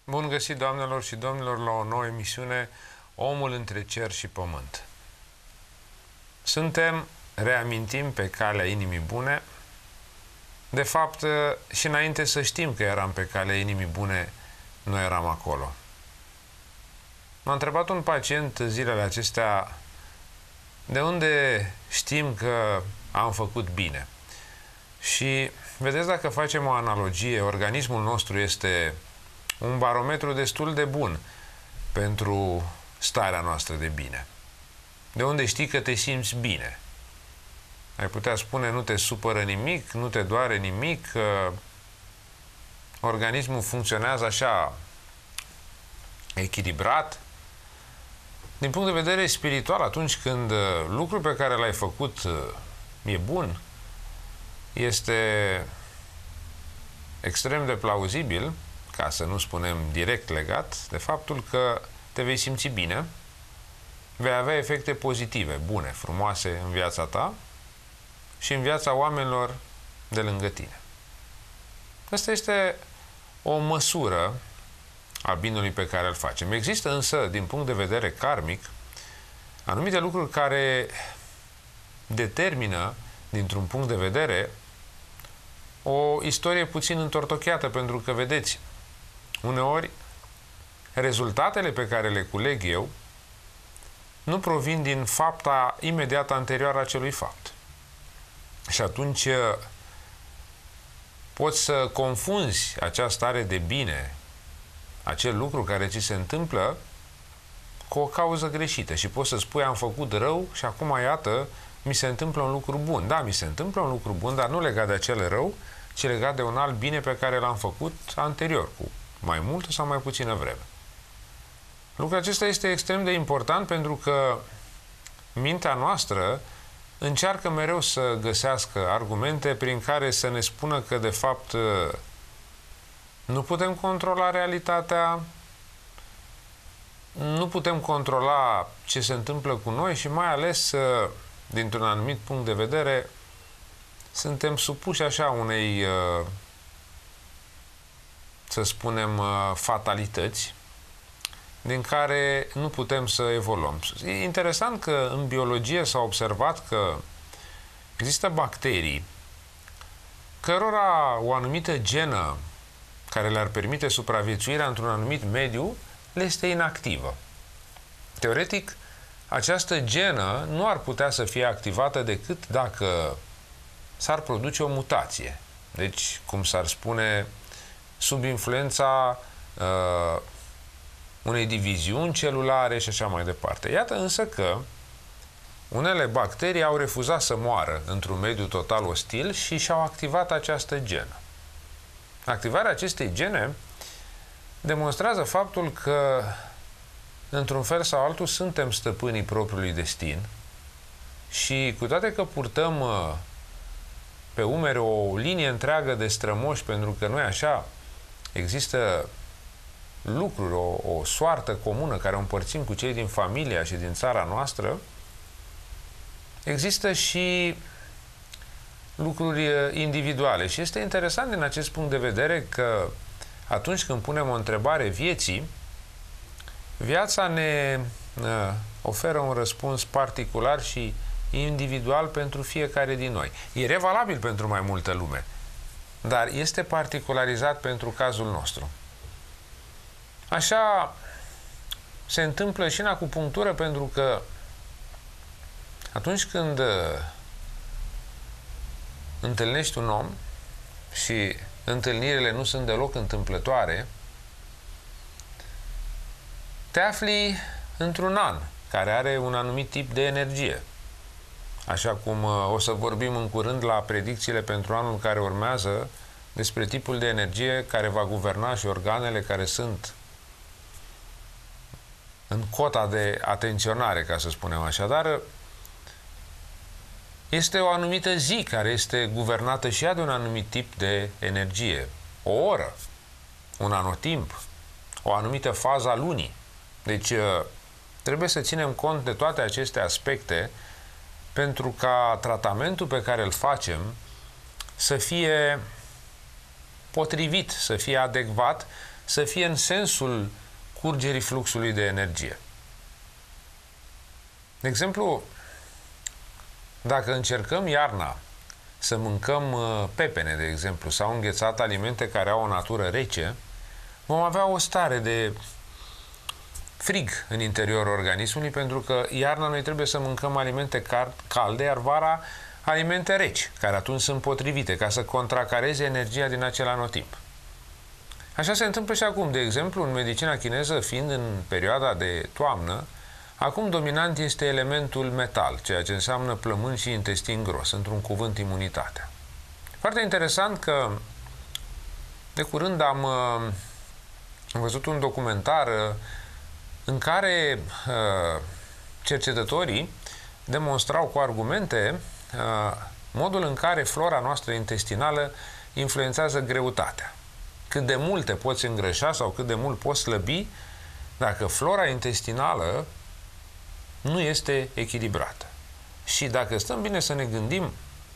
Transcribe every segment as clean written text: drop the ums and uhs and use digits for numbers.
Bun găsit, doamnelor și domnilor, la o nouă emisiune Omul între cer și pământ. Suntem, reamintim, pe calea inimii bune. De fapt, și înainte să știm că eram pe calea inimii bune, noi eram acolo. M-a întrebat un pacient zilele acestea de unde știm că am făcut bine. Și vedeți, dacă facem o analogie, organismul nostru este un barometru destul de bun pentru starea noastră de bine. De unde știi că te simți bine? Ai putea spune, nu te supără nimic, nu te doare nimic, organismul funcționează așa echilibrat. Din punct de vedere spiritual, atunci când lucrul pe care l-ai făcut e bun, este extrem de plauzibil, ca să nu spunem direct legat, de faptul că te vei simți bine, vei avea efecte pozitive, bune, frumoase în viața ta și în viața oamenilor de lângă tine. Asta este o măsură a binului pe care îl facem. Există însă, din punct de vedere karmic, anumite lucruri care determină, dintr-un punct de vedere, o istorie puțin întortocheată, pentru că, vedeți, uneori, rezultatele pe care le culeg eu nu provin din fapta imediat anterioară acelui fapt. Și atunci poți să confunzi această stare de bine, acel lucru care ți se întâmplă, cu o cauză greșită. Și poți să spui, am făcut rău și acum, iată, mi se întâmplă un lucru bun. Da, mi se întâmplă un lucru bun, dar nu legat de acel rău, ci legat de un alt bine pe care l-am făcut anterior, cu mai multă sau mai puțină vreme. Lucrul acesta este extrem de important, pentru că mintea noastră încearcă mereu să găsească argumente prin care să ne spună că, de fapt, nu putem controla realitatea, nu putem controla ce se întâmplă cu noi și, mai ales, dintr-un anumit punct de vedere, suntem supuși așa unei, să spunem, fatalități din care nu putem să evoluăm. E interesant că în biologie s-a observat că există bacterii cărora o anumită genă care le-ar permite supraviețuirea într-un anumit mediu le este inactivă. Teoretic, această genă nu ar putea să fie activată decât dacă s-ar produce o mutație. Deci, cum s-ar spune, sub influența unei diviziuni celulare și așa mai departe. Iată însă că unele bacterii au refuzat să moară într-un mediu total ostil și și-au activat această genă. Activarea acestei gene demonstrează faptul că, într-un fel sau altul, suntem stăpânii propriului destin și, cu toate că purtăm pe umeri o linie întreagă de strămoși, pentru că noi așa există lucruri, o soartă comună care o împărțim cu cei din familia și din țara noastră, există și lucruri individuale. Și este interesant din acest punct de vedere că atunci când punem o întrebare vieții, viața ne oferă un răspuns particular și individual pentru fiecare din noi. E revalabil pentru mai multă lume, dar este particularizat pentru cazul nostru. Așa se întâmplă și în acupunctură, pentru că atunci când întâlnești un om și întâlnirile nu sunt deloc întâmplătoare, te afli într-un an care are un anumit tip de energie. Așa cum o să vorbim în curând la predicțiile pentru anul care urmează despre tipul de energie care va guverna și organele care sunt în cota de atenționare, ca să spunem așa. Dar este o anumită zi care este guvernată și ea de un anumit tip de energie. O oră, un anotimp, o anumită fază a lunii. Deci trebuie să ținem cont de toate aceste aspecte pentru ca tratamentul pe care îl facem să fie potrivit, să fie adecvat să fie în sensul curgerii fluxului de energie. De exemplu, dacă încercăm iarna să mâncăm pepene, de exemplu, sau înghețat alimente care au o natură rece, vom avea o stare de frig în interiorul organismului, pentru că iarna noi trebuie să mâncăm alimente calde, iar vara alimente reci, care atunci sunt potrivite, ca să contracareze energia din acel anotimp. Așa se întâmplă și acum. De exemplu, în medicina chineză, fiind în perioada de toamnă, acum dominant este elementul metal, ceea ce înseamnă plămân și intestin gros, într-un cuvânt imunitatea. Foarte interesant că de curând am văzut un documentar în care cercetătorii demonstrau cu argumente modul în care flora noastră intestinală influențează greutatea. Cât de mult te poți îngrășa sau cât de mult poți slăbi dacă flora intestinală nu este echilibrată. Și dacă stăm bine să ne gândim,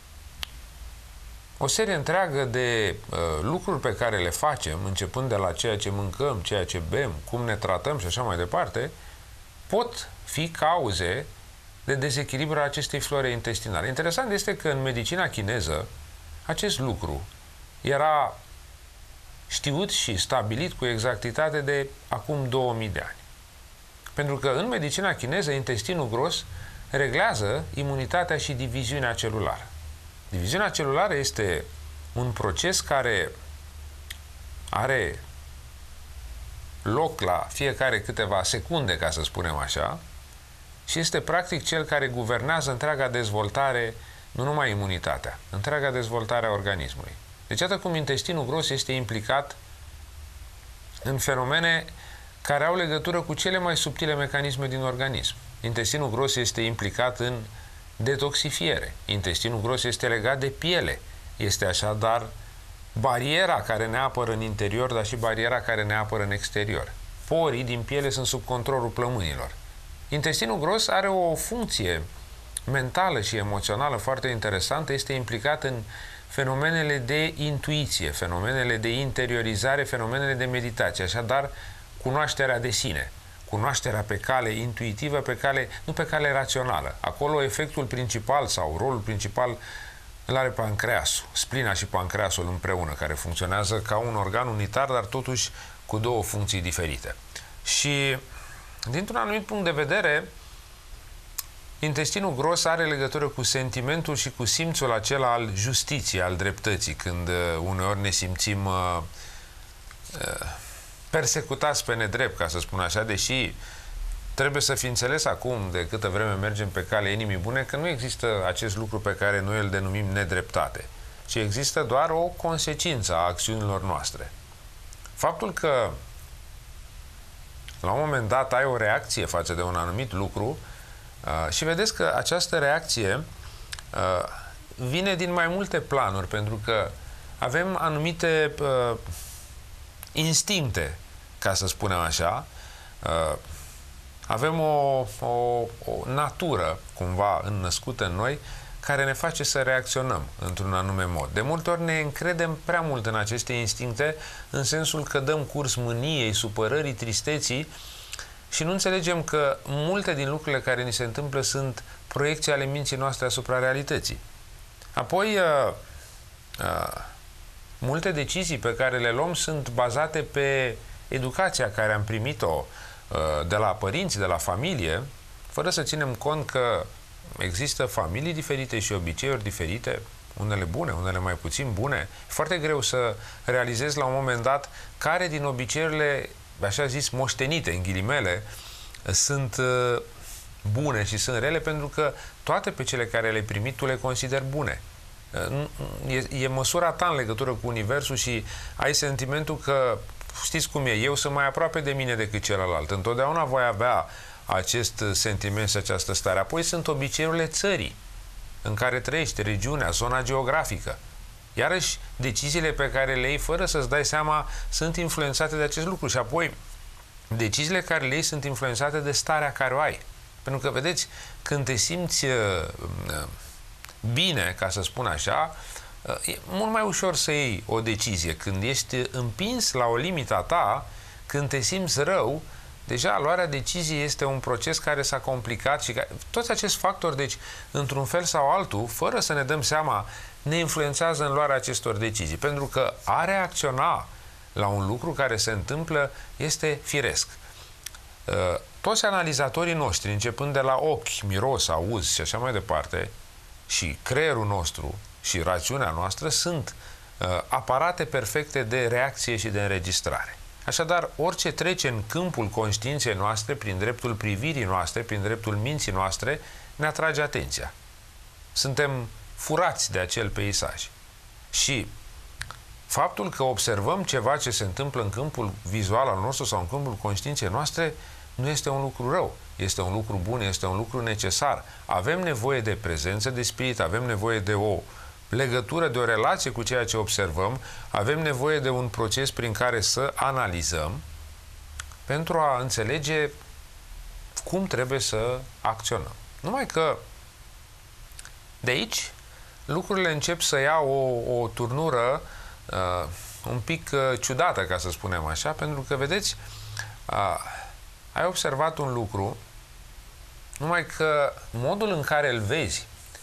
o serie întreagă de lucruri pe care le facem, începând de la ceea ce mâncăm, ceea ce bem, cum ne tratăm și așa mai departe, pot fi cauze de dezechilibru a acestei flore intestinale. Interesant este că în medicina chineză acest lucru era știut și stabilit cu exactitate de acum 2000 de ani. Pentru că în medicina chineză intestinul gros reglează imunitatea și diviziunea celulară. Diviziunea celulară este un proces care are loc la fiecare câteva secunde, ca să spunem așa, și este practic cel care guvernează întreaga dezvoltare, nu numai imunitatea, întreaga dezvoltare a organismului. Deci, iată cum intestinul gros este implicat în fenomene care au legătură cu cele mai subtile mecanisme din organism. Intestinul gros este implicat în detoxifiere. Intestinul gros este legat de piele. Este așadar bariera care ne apără în interior, dar și bariera care ne apără în exterior. Porii din piele sunt sub controlul plămânilor. Intestinul gros are o funcție mentală și emoțională foarte interesantă. Este implicat în fenomenele de intuiție, fenomenele de interiorizare, fenomenele de meditație. Așadar, cunoașterea de sine, cunoașterea pe cale intuitivă, nu pe cale rațională. Acolo efectul principal sau rolul principal îl are pancreasul, splina și pancreasul împreună, care funcționează ca un organ unitar, dar totuși cu două funcții diferite. Și dintr-un anumit punct de vedere, intestinul gros are legătură cu sentimentul și cu simțul acela al justiției, al dreptății, când uneori ne simțim persecutați pe nedrept, ca să spun așa, deși trebuie să fi înțeles acum, de câtă vreme mergem pe calea inimii bune, că nu există acest lucru pe care noi îl denumim nedreptate, ci există doar o consecință a acțiunilor noastre. Faptul că la un moment dat ai o reacție față de un anumit lucru și vedeți că această reacție vine din mai multe planuri, pentru că avem anumite instincte, ca să spunem așa, avem o natură cumva înnăscută în noi care ne face să reacționăm într-un anume mod. De multe ori ne încredem prea mult în aceste instincte, în sensul că dăm curs mâniei, supărării, tristeții și nu înțelegem că multe din lucrurile care ni se întâmplă sunt proiecții ale minții noastre asupra realității. Apoi, multe decizii pe care le luăm sunt bazate pe educația care am primit-o de la părinți, de la familie, fără să ținem cont că există familii diferite și obiceiuri diferite, unele bune, unele mai puțin bune. E foarte greu să realizezi la un moment dat care din obiceiurile, așa zis, moștenite, în ghilimele, sunt bune și sunt rele, pentru că toate pe cele care le-ai primit tu le consideri bune. E măsura ta în legătură cu universul și ai sentimentul că, știți cum e, eu sunt mai aproape de mine decât celălalt. Întotdeauna voi avea acest sentiment și această stare. Apoi sunt obiceiurile țării în care trăiești, regiunea, zona geografică. Iarăși, deciziile pe care le iei fără să-ți dai seama sunt influențate de acest lucru și apoi deciziile care le iei sunt influențate de starea care o ai. Pentru că, vedeți, când te simți bine, ca să spun așa, E mult mai ușor să iei o decizie când ești împins la o limită a ta, când te simți rău. Deja luarea deciziei este un proces care s-a complicat și toți acești factori, deci, într-un fel sau altul, fără să ne dăm seama, ne influențează în luarea acestor decizii. Pentru că a reacționa la un lucru care se întâmplă este firesc. Toți analizatorii noștri, începând de la ochi, miros, auz și așa mai departe, și creierul nostru și rațiunea noastră sunt aparate perfecte de reacție și de înregistrare. Așadar, orice trece în câmpul conștiinței noastre, prin dreptul privirii noastre, prin dreptul minții noastre, ne atrage atenția. Suntem furați de acel peisaj. Și faptul că observăm ceva ce se întâmplă în câmpul vizual al nostru sau în câmpul conștiinței noastre nu este un lucru rău, este un lucru bun, este un lucru necesar. Avem nevoie de prezență de spirit, avem nevoie de o legătură, de o relație cu ceea ce observăm, avem nevoie de un proces prin care să analizăm pentru a înțelege cum trebuie să acționăm. Numai că de aici lucrurile încep să ia o turnură un pic ciudată, ca să spunem așa, pentru că, vedeți, ai observat un lucru, numai că modul în care îl vezi,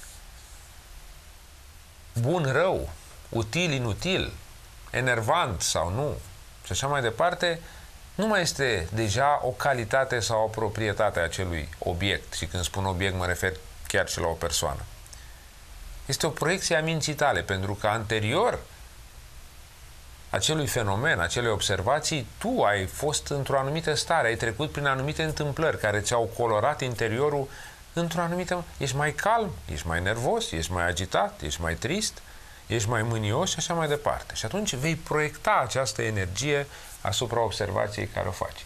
bun, rău, util, inutil, enervant sau nu, și așa mai departe, nu mai este deja o calitate sau o proprietate a acelui obiect. Și când spun obiect, mă refer chiar și la o persoană. Este o proiecție a minții tale, pentru că anterior acelui fenomen, acelei observații, tu ai fost într-o anumită stare, ai trecut prin anumite întâmplări care ți-au colorat interiorul într-o anumită... Ești mai calm, ești mai nervos, ești mai agitat, ești mai trist, ești mai mânios și așa mai departe. Și atunci vei proiecta această energie asupra observației care o faci.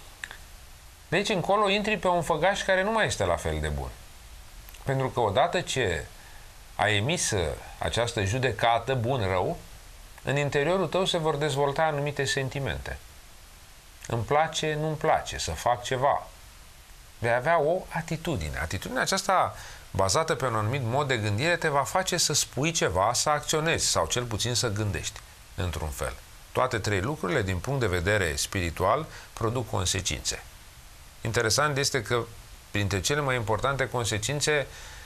De aici încolo intri pe un făgaș care nu mai este la fel de bun. Pentru că odată ce ai emis această judecată bun-rău, în interiorul tău se vor dezvolta anumite sentimente. Îmi place, nu-mi place, să fac ceva. Vei avea o atitudine. Atitudinea aceasta, bazată pe un anumit mod de gândire, te va face să spui ceva, să acționezi sau cel puțin să gândești, într-un fel. Toate trei lucrurile, din punct de vedere spiritual, produc consecințe. Interesant este că, printre cele mai importante consecințe,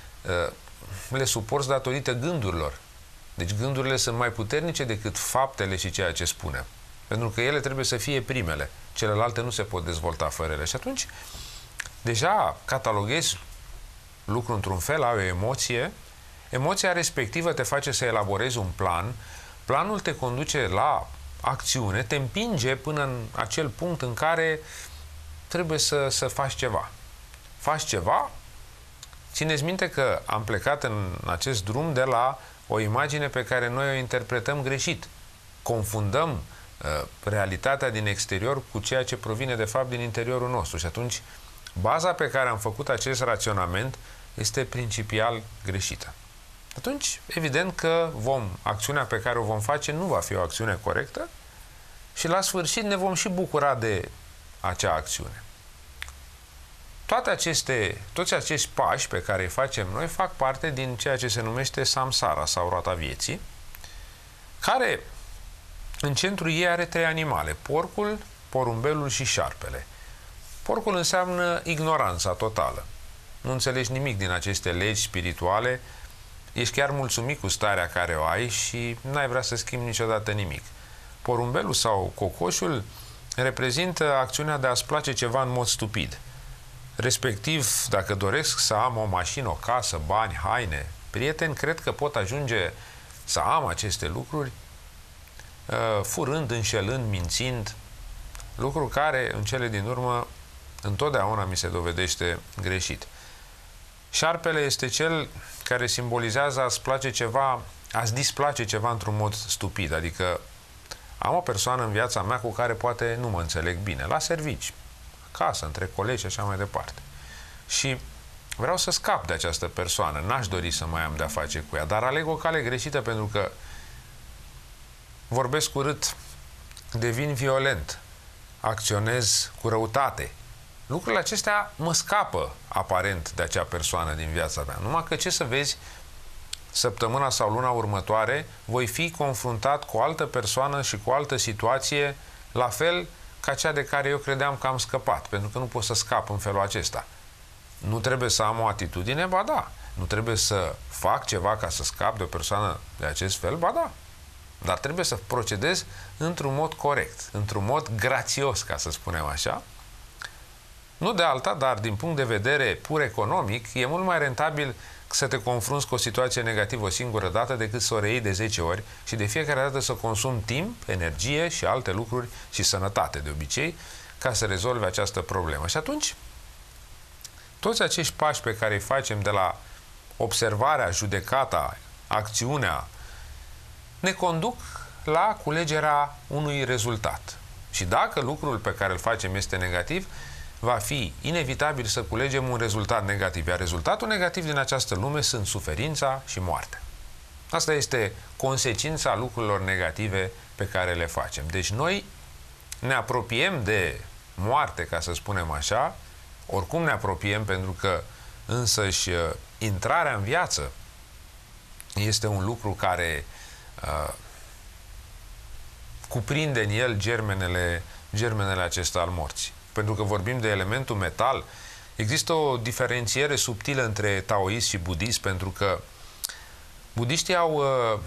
le suporți datorită gândurilor. Deci gândurile sunt mai puternice decât faptele și ceea ce spunem. Pentru că ele trebuie să fie primele. Celelalte nu se pot dezvolta fără ele. Și atunci, deja cataloghezi lucrul într-un fel, ai o emoție. Emoția respectivă te face să elaborezi un plan. Planul te conduce la acțiune, te împinge până în acel punct în care trebuie să faci ceva. Faci ceva. Țineți minte că am plecat în acest drum de la o imagine pe care noi o interpretăm greșit. Confundăm realitatea din exterior cu ceea ce provine de fapt din interiorul nostru. Și atunci, baza pe care am făcut acest raționament este principial greșită. Atunci, evident că acțiunea pe care o vom face nu va fi o acțiune corectă și la sfârșit ne vom și bucura de acea acțiune. Toți acești pași pe care îi facem noi fac parte din ceea ce se numește samsara sau roata vieții, care în centrul ei are trei animale: porcul, porumbelul și șarpele. Porcul înseamnă ignoranța totală. Nu înțelegi nimic din aceste legi spirituale, ești chiar mulțumit cu starea care o ai și n-ai vrea să schimbi niciodată nimic. Porumbelul sau cocoșul reprezintă acțiunea de a-ți place ceva în mod stupid. Respectiv, dacă doresc să am o mașină, o casă, bani, haine, prieteni, cred că pot ajunge să am aceste lucruri furând, înșelând, mințind, lucru care, în cele din urmă, întotdeauna mi se dovedește greșit. Șarpele este cel care simbolizează a-ți place ceva, a-ți displace ceva într-un mod stupid, adică am o persoană în viața mea cu care poate nu mă înțeleg bine, la servici, acasă, între colegi și așa mai departe. Și vreau să scap de această persoană, n-aș dori să mai am de-a face cu ea, dar aleg o cale greșită pentru că vorbesc urât, devin violent, acționez cu răutate. Lucrurile acestea mă scapă aparent de acea persoană din viața mea. Numai că, ce să vezi, săptămâna sau luna următoare voi fi confruntat cu o altă persoană și cu o altă situație, la fel ca cea de care eu credeam că am scăpat, pentru că nu pot să scap în felul acesta. Nu trebuie să am o atitudine? Ba da. Nu trebuie să fac ceva ca să scap de o persoană de acest fel? Ba da. Dar trebuie să procedez într-un mod corect, într-un mod grațios, ca să spunem așa. Nu de alta, dar din punct de vedere pur economic, e mult mai rentabil să te confrunți cu o situație negativă o singură dată decât să o reiei de 10 ori și de fiecare dată să consumi timp, energie și alte lucruri și sănătate, de obicei, ca să rezolvi această problemă. Și atunci, toți acești pași pe care îi facem de la observarea, judecata, acțiunea, ne conduc la culegerea unui rezultat. Și dacă lucrul pe care îl facem este negativ, va fi inevitabil să culegem un rezultat negativ. Iar rezultatul negativ din această lume sunt suferința și moartea. Asta este consecința lucrurilor negative pe care le facem. Deci noi ne apropiem de moarte, ca să spunem așa, oricum ne apropiem, pentru că însăși intrarea în viață este un lucru care cuprinde în el germenele acesta al morții. Pentru că vorbim de elementul metal, există o diferențiere subtilă între taoism și budism, pentru că budiștii au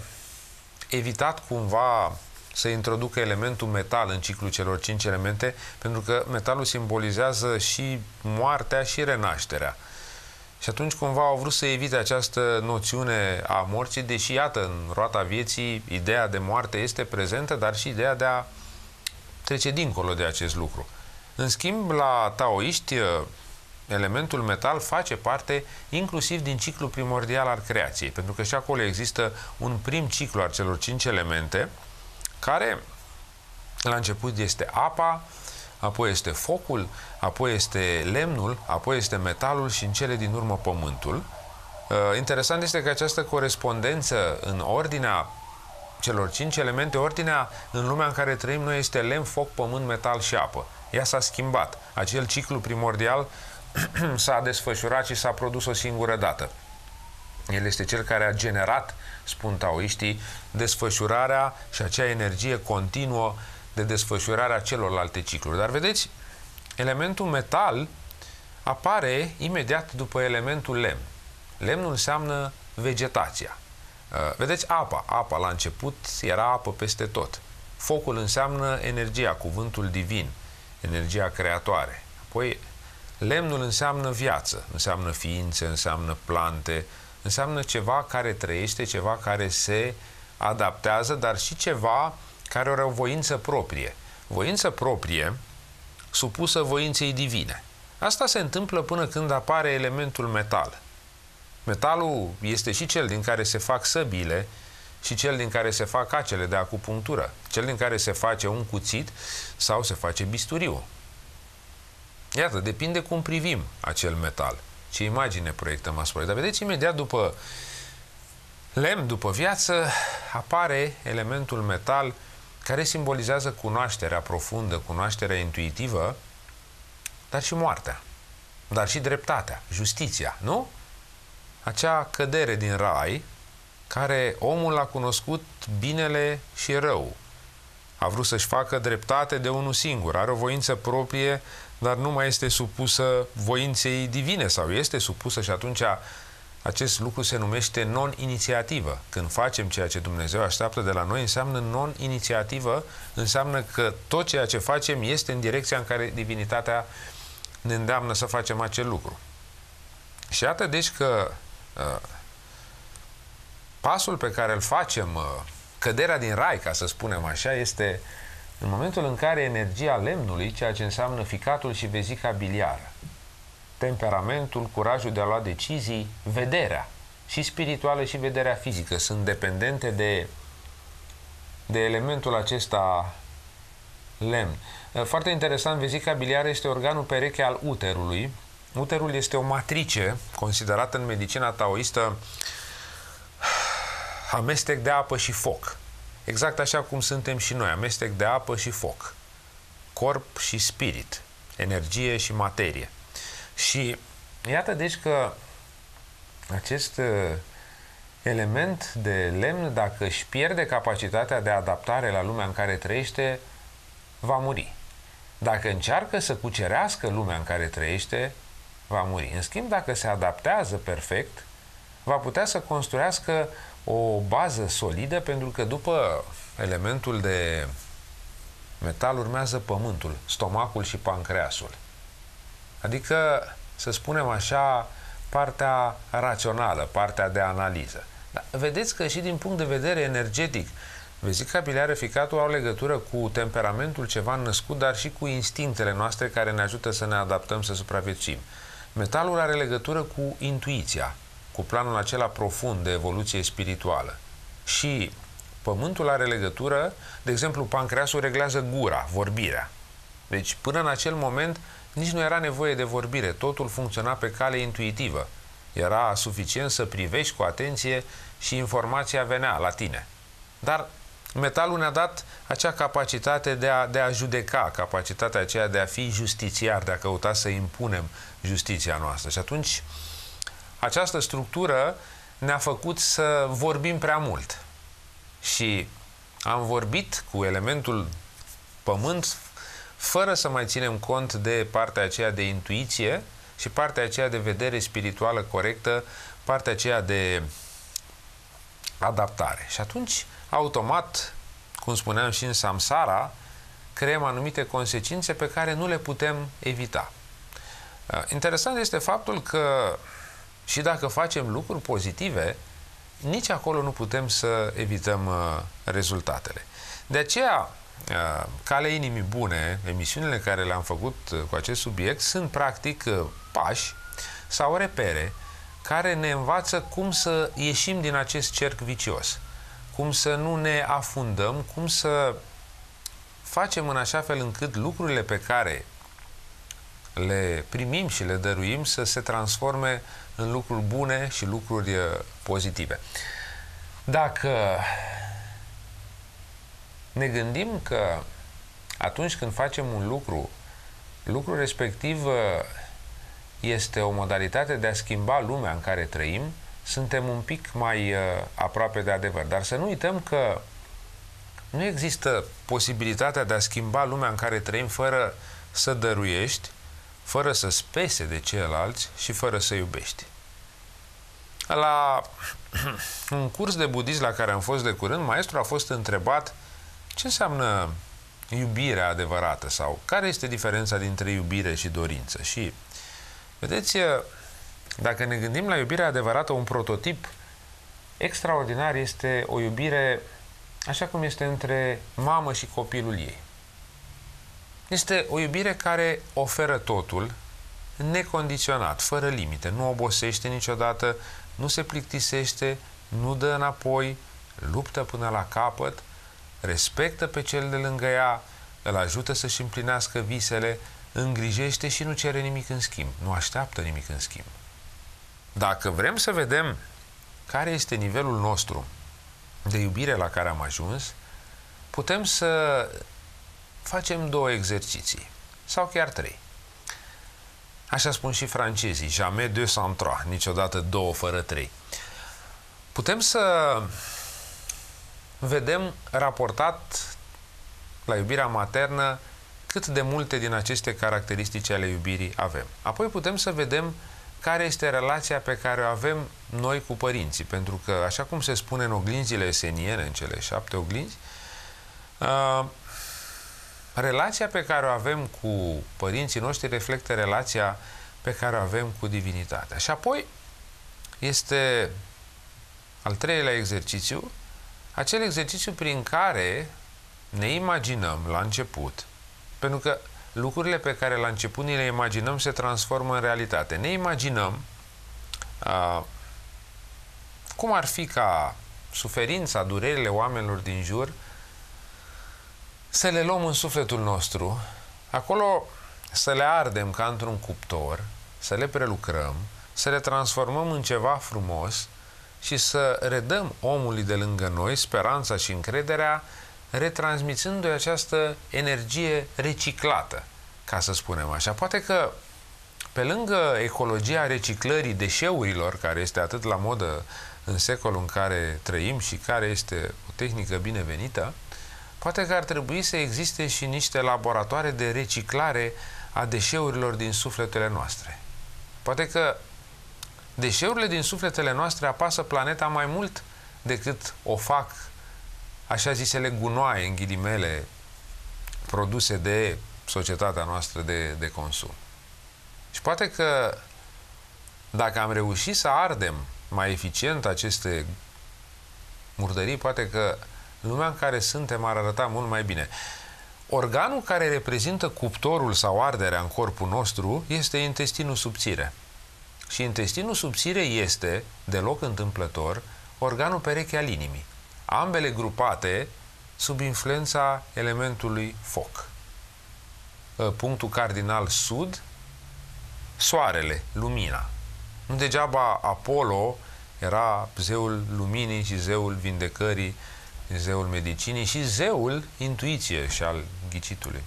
evitat cumva să introducă elementul metal în ciclul celor 5 elemente, pentru că metalul simbolizează și moartea și renașterea. Și atunci cumva au vrut să evite această noțiune a morții, deși, iată, în roata vieții, ideea de moarte este prezentă, dar și ideea de a trece dincolo de acest lucru. În schimb, la taoiști, elementul metal face parte inclusiv din ciclul primordial al creației, pentru că și acolo există un prim ciclu al celor 5 elemente, care la început este apa, apoi este focul, apoi este lemnul, apoi este metalul și în cele din urmă pământul. Interesant este că această corespondență în ordinea celor 5 elemente, ordinea în lumea în care trăim noi este lemn, foc, pământ, metal și apă. Ea s-a schimbat. Acel ciclu primordial s-a desfășurat și s-a produs o singură dată. El este cel care a generat, spun taoiștii, desfășurarea și acea energie continuă de desfășurarea celorlalte cicluri. Dar vedeți, elementul metal apare imediat după elementul lemn. Lemnul înseamnă vegetația. Vedeți, apa la început era apă peste tot. Focul înseamnă energia, cuvântul divin, energia creatoare. Apoi lemnul înseamnă viață, înseamnă ființe, înseamnă plante, înseamnă ceva care trăiește, ceva care se adaptează, dar și ceva care are o voință proprie. Voință proprie supusă voinței divine. Asta se întâmplă până când apare elementul metal. Metalul este și cel din care se fac săbile și cel din care se fac acele de acupunctură, cel din care se face un cuțit sau se face bisturiu. Iată, depinde cum privim acel metal, ce imagine proiectăm asupra. Dar vedeți, imediat după lemn, după viață, apare elementul metal care simbolizează cunoașterea profundă, cunoașterea intuitivă, dar și moartea, dar și dreptatea, justiția, nu? Acea cădere din rai, care omul a cunoscut binele și rău. A vrut să-și facă dreptate de unul singur, are o voință proprie, dar nu mai este supusă voinței divine, sau este supusă, și atunci acest lucru se numește non-inițiativă. Când facem ceea ce Dumnezeu așteaptă de la noi, înseamnă non-inițiativă, înseamnă că tot ceea ce facem este în direcția în care divinitatea ne îndeamnă să facem acel lucru. Și iată deci că pasul pe care îl facem, căderea din rai, ca să spunem așa, este în momentul în care energia lemnului, ceea ce înseamnă ficatul și vezica biliară, temperamentul, curajul de a lua decizii, vederea, și spirituală și vederea fizică, sunt dependente de elementul acesta lemn. Foarte interesant, vezica biliară este organul pereche al uterului. Uterul este o matrice considerată în medicina taoistă amestec de apă și foc. Exact așa cum suntem și noi, amestec de apă și foc. Corp și spirit, energie și materie. Și iată deci că acest element de lemn, dacă își pierde capacitatea de adaptare la lumea în care trăiește, va muri. Dacă încearcă să cucerească lumea în care trăiește, va muri. În schimb, dacă se adaptează perfect, va putea să construiască o bază solidă, pentru că după elementul de metal urmează pământul, stomacul și pancreasul. Adică, să spunem așa, partea rațională, partea de analiză. Dar vedeți că și din punct de vedere energetic, vezica biliară, ficatul au legătură cu temperamentul ceva născut, dar și cu instinctele noastre care ne ajută să ne adaptăm, să supraviețuim. Metalul are legătură cu intuiția, cu planul acela profund de evoluție spirituală. Și pământul are legătură, de exemplu, pancreasul reglează gura, vorbirea. Deci, până în acel moment, nici nu era nevoie de vorbire, totul funcționa pe cale intuitivă. Era suficient să privești cu atenție și informația venea la tine. Dar metalul ne-a dat acea capacitate de a judeca, capacitatea aceea de a fi justițiar, de a căuta să impunem justiția noastră. Și atunci, această structură ne-a făcut să vorbim prea mult. Și am vorbit cu elementul pământ fără să mai ținem cont de partea aceea de intuiție și partea aceea de vedere spirituală corectă, partea aceea de adaptare. Și atunci, automat, cum spuneam și în samsara, creăm anumite consecințe pe care nu le putem evita. Interesant este faptul că și dacă facem lucruri pozitive, nici acolo nu putem să evităm rezultatele. De aceea, Calea Inimii Bune, emisiunile care le-am făcut cu acest subiect, sunt practic pași sau repere care ne învață cum să ieșim din acest cerc vicios, cum să nu ne afundăm, cum să facem în așa fel încât lucrurile pe care le primim și le dăruim să se transforme în lucruri bune și lucruri pozitive. Dacă ne gândim că atunci când facem un lucru, lucrul respectiv este o modalitate de a schimba lumea în care trăim, suntem un pic mai aproape de adevăr. Dar să nu uităm că nu există posibilitatea de a schimba lumea în care trăim fără să dăruiești, fără să spese de ceilalți și fără să iubești. La un curs de budism la care am fost de curând, maestrul a fost întrebat ce înseamnă iubirea adevărată sau care este diferența dintre iubire și dorință. Și vedeți, dacă ne gândim la iubirea adevărată, un prototip extraordinar este o iubire așa cum este între mamă și copilul ei. Este o iubire care oferă totul, necondiționat, fără limite, nu obosește niciodată, nu se plictisește, nu dă înapoi, luptă până la capăt, respectă pe cel de lângă ea, îl ajută să-și împlinească visele, îngrijește și nu cere nimic în schimb, nu așteaptă nimic în schimb. Dacă vrem să vedem care este nivelul nostru de iubire la care am ajuns, putem să facem 2 exerciții, sau chiar 3. Așa spun și francezii, jamais 2 sans 3, niciodată 2 fără 3. Putem să vedem raportat la iubirea maternă cât de multe din aceste caracteristici ale iubirii avem. Apoi putem să vedem care este relația pe care o avem noi cu părinții, pentru că, așa cum se spune în oglinzile eseniene, în cele 7 oglinzi, relația pe care o avem cu părinții noștri reflectă relația pe care o avem cu divinitatea. Și apoi este al 3-lea exercițiu, acel exercițiu prin care ne imaginăm la început, pentru că lucrurile pe care la început ni le imaginăm se transformă în realitate. Ne imaginăm cum ar fi ca suferința, durerile oamenilor din jur să le luăm în sufletul nostru, acolo să le ardem ca într-un cuptor, să le prelucrăm, să le transformăm în ceva frumos și să redăm omului de lângă noi speranța și încrederea, retransmițându-i această energie reciclată, ca să spunem așa. Poate că pe lângă ecologia reciclării deșeurilor, care este atât la modă în secolul în care trăim și care este o tehnică binevenită, poate că ar trebui să existe și niște laboratoare de reciclare a deșeurilor din sufletele noastre. Poate că deșeurile din sufletele noastre apasă planeta mai mult decât o fac așa zisele gunoaie, în ghilimele, produse de societatea noastră de consum. Și poate că dacă am reușit să ardem mai eficient aceste murdării, poate că lumea în care suntem ar arăta mult mai bine. Organul care reprezintă cuptorul sau arderea în corpul nostru este intestinul subțire. Și intestinul subțire este, deloc întâmplător, organul pereche al inimii. Ambele grupate sub influența elementului foc. Punctul cardinal sud, soarele, lumina. Nu degeaba Apollo era zeul luminii și zeul vindecării, zeul medicinii și zeul intuiției și al ghicitului.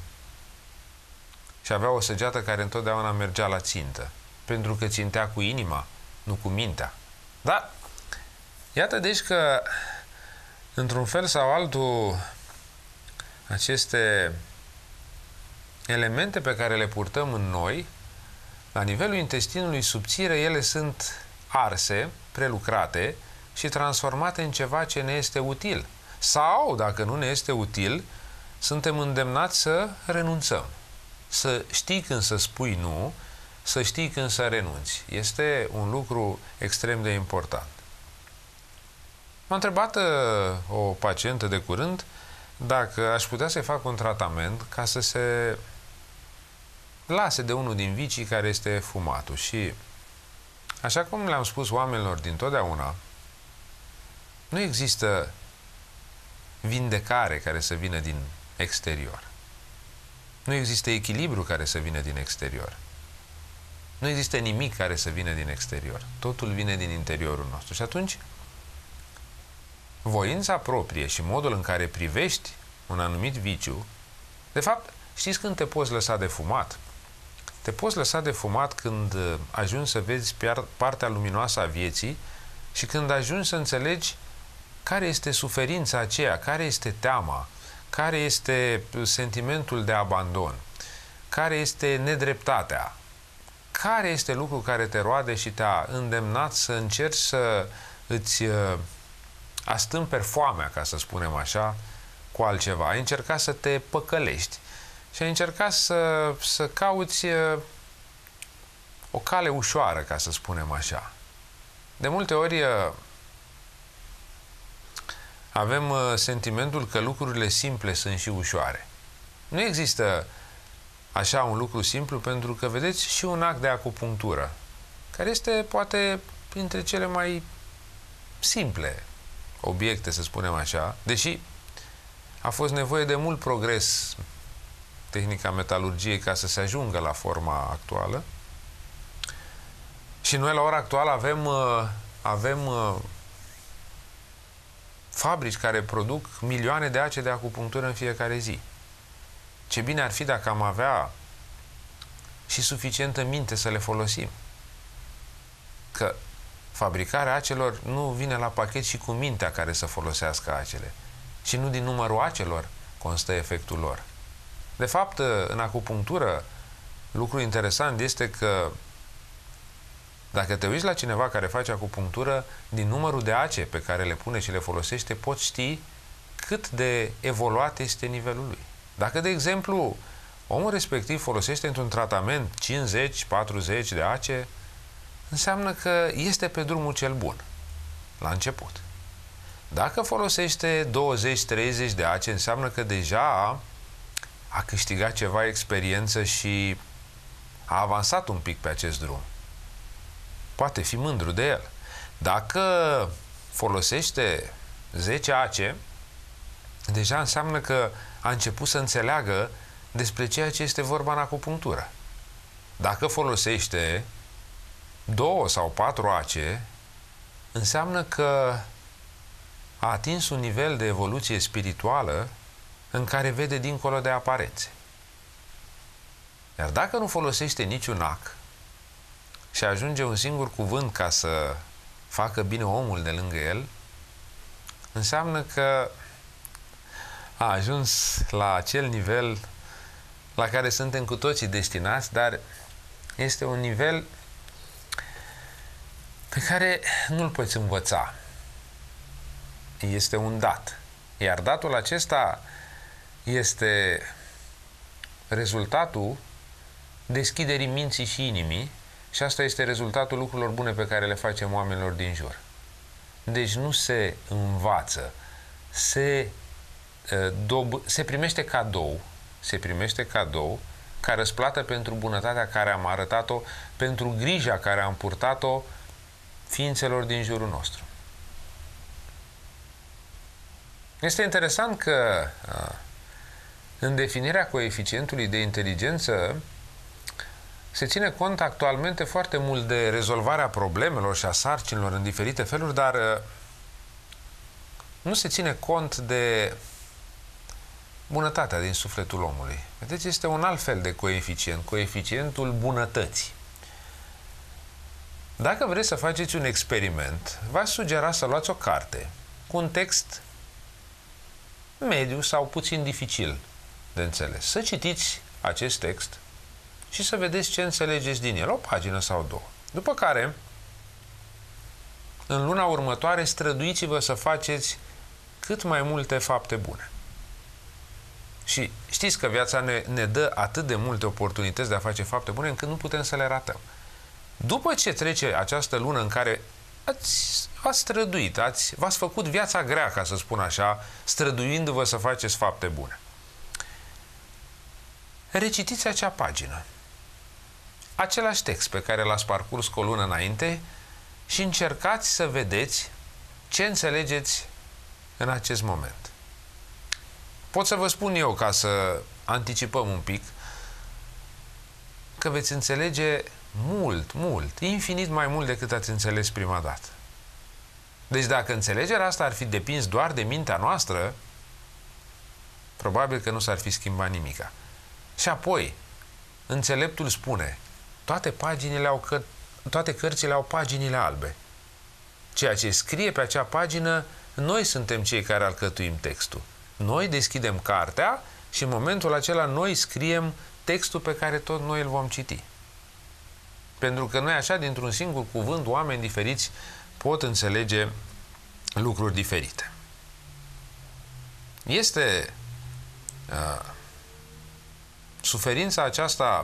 Și avea o săgeată care întotdeauna mergea la țintă, pentru că țintea cu inima, nu cu mintea. Da, iată deci că, într-un fel sau altul, aceste elemente pe care le purtăm în noi, la nivelul intestinului subțire, ele sunt arse, prelucrate și transformate în ceva ce ne este util. Sau, dacă nu ne este util, suntem îndemnați să renunțăm. Să știi când să spui nu, să știi când să renunți. Este un lucru extrem de important. M-a întrebat o pacientă de curând dacă aș putea să-i fac un tratament ca să se lase de unul din vicii care este fumatul. Și, așa cum le-am spus oamenilor dintotdeauna, nu există vindecare care să vină din exterior. Nu există echilibru care să vină din exterior. Nu există nimic care să vină din exterior. Totul vine din interiorul nostru. Și atunci, voința proprie și modul în care privești un anumit viciu, de fapt, știți când te poți lăsa de fumat? Te poți lăsa de fumat când ajungi să vezi partea luminoasă a vieții și când ajungi să înțelegi care este suferința aceea, care este teama, care este sentimentul de abandon, care este nedreptatea, care este lucrul care te roade și te-a îndemnat să încerci să îți astâmperi foamea, ca să spunem așa, cu altceva. Ai încercat să te păcălești și ai încercat să cauți o cale ușoară, ca să spunem așa. De multe ori avem sentimentul că lucrurile simple sunt și ușoare. Nu există așa un lucru simplu, pentru că, vedeți, și un act de acupunctură, care este, poate, printre cele mai simple obiecte, să spunem așa, deși a fost nevoie de mult progres, tehnica metalurgiei, ca să se ajungă la forma actuală. Și noi, la ora actuală, avem fabrici care produc milioane de ace de acupunctură în fiecare zi. Ce bine ar fi dacă am avea și suficientă minte să le folosim. Că fabricarea acelor nu vine la pachet și cu mintea care să folosească acele. Și nu din numărul acelor constă efectul lor. De fapt, în acupunctură, lucru interesant este că dacă te uiți la cineva care face acupunctură, din numărul de ace pe care le pune și le folosește, poți ști cât de evoluat este nivelul lui. Dacă, de exemplu, omul respectiv folosește într-un tratament 50-40 de ace, înseamnă că este pe drumul cel bun, la început. Dacă folosește 20-30 de ace, înseamnă că deja a câștigat ceva experiență și a avansat un pic pe acest drum. Poate fi mândru de el. Dacă folosește 10 ace, deja înseamnă că a început să înțeleagă despre ceea ce este vorba în acupunctură. Dacă folosește 2 sau 4 ace, înseamnă că a atins un nivel de evoluție spirituală în care vede dincolo de aparențe. Iar dacă nu folosește niciun ac și ajunge un singur cuvânt ca să facă bine omul de lângă el, înseamnă că a ajuns la acel nivel la care suntem cu toții destinați, dar este un nivel pe care nu-l poți învăța. Este un dat. Iar datul acesta este rezultatul deschiderii minții și inimii și asta este rezultatul lucrurilor bune pe care le facem oamenilor din jur. Deci nu se învață, se primește cadou, ca răsplată pentru bunătatea care am arătat-o, pentru grija care am purtat-o ființelor din jurul nostru. Este interesant că în definirea coeficientului de inteligență se ține cont actualmente foarte mult de rezolvarea problemelor și a sarcinilor în diferite feluri, dar nu se ține cont de bunătatea din sufletul omului. Vedeți, este un alt fel de coeficient, coeficientul bunătății. Dacă vreți să faceți un experiment, v-aș sugera să luați o carte cu un text mediu sau puțin dificil de înțeles. Să citiți acest text și să vedeți ce înțelegeți din el, o pagină sau două. După care, în luna următoare, străduiți-vă să faceți cât mai multe fapte bune. Și știți că viața ne dă atât de multe oportunități de a face fapte bune încât nu putem să le ratăm. După ce trece această lună în care v-ați străduit, v-ați făcut viața grea, ca să spun așa, străduindu-vă să faceți fapte bune, recitiți acea pagină, același text pe care l-ați parcurs cu o lună înainte și încercați să vedeți ce înțelegeți în acest moment. Pot să vă spun eu, ca să anticipăm un pic, că veți înțelege mult, infinit mai mult decât ați înțeles prima dată. Deci dacă înțelegerea asta ar fi depins doar de mintea noastră, probabil că nu s-ar fi schimbat nimica. Și apoi, înțeleptul spune, toate cărțile au paginile albe. Ceea ce scrie pe acea pagină, noi suntem cei care alcătuim textul. Noi deschidem cartea și în momentul acela noi scriem textul pe care tot noi îl vom citi. Pentru că noi așa, dintr-un singur cuvânt, oameni diferiți pot înțelege lucruri diferite. Este suferința aceasta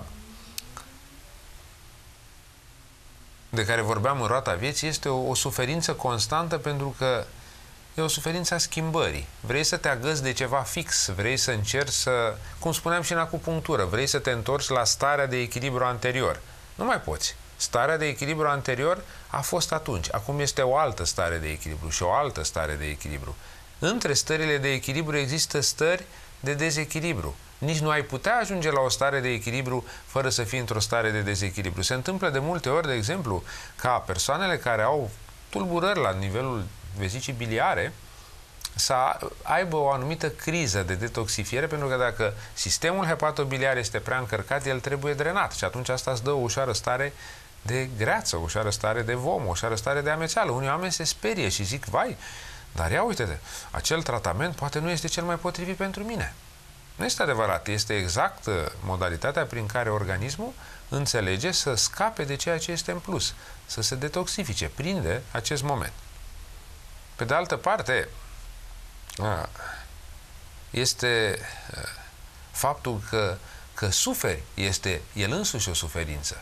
de care vorbeam în roata vieții, este o suferință constantă pentru că e o suferință a schimbării. Vrei să te agăți de ceva fix, vrei să încerci să, cum spuneam și în acupunctură, vrei să te întorci la starea de echilibru anterior. Nu mai poți. Starea de echilibru anterior a fost atunci. Acum este o altă stare de echilibru și o altă stare de echilibru. Între stările de echilibru există stări de dezechilibru. Nici nu ai putea ajunge la o stare de echilibru fără să fii într-o stare de dezechilibru. Se întâmplă de multe ori, de exemplu, ca persoanele care au tulburări la nivelul vesicii biliare să aibă o anumită criză de detoxifiere, pentru că dacă sistemul hepatobiliar este prea încărcat, el trebuie drenat și atunci asta îți dă o ușoară stare de greață, o ușoară stare de vom, o ușoară stare de amețeală. Unii oameni se sperie și zic, vai, dar ia uite-te, acel tratament poate nu este cel mai potrivit pentru mine. Nu este adevărat, este exact modalitatea prin care organismul înțelege să scape de ceea ce este în plus, să se detoxifice, prinde acest moment. Pe de altă parte, este faptul că suferi este el însuși o suferință.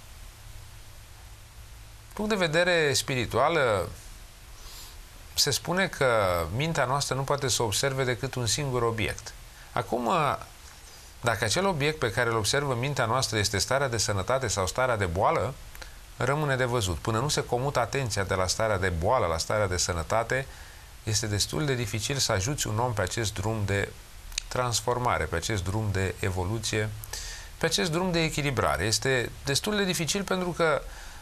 Punct de vedere spiritual, se spune că mintea noastră nu poate să observe decât un singur obiect. Acum, dacă acel obiect pe care îl observă mintea noastră este starea de sănătate sau starea de boală, rămâne de văzut. Până nu se comută atenția de la starea de boală la starea de sănătate, este destul de dificil să ajuți un om pe acest drum de transformare, pe acest drum de evoluție, pe acest drum de echilibrare. Este destul de dificil pentru că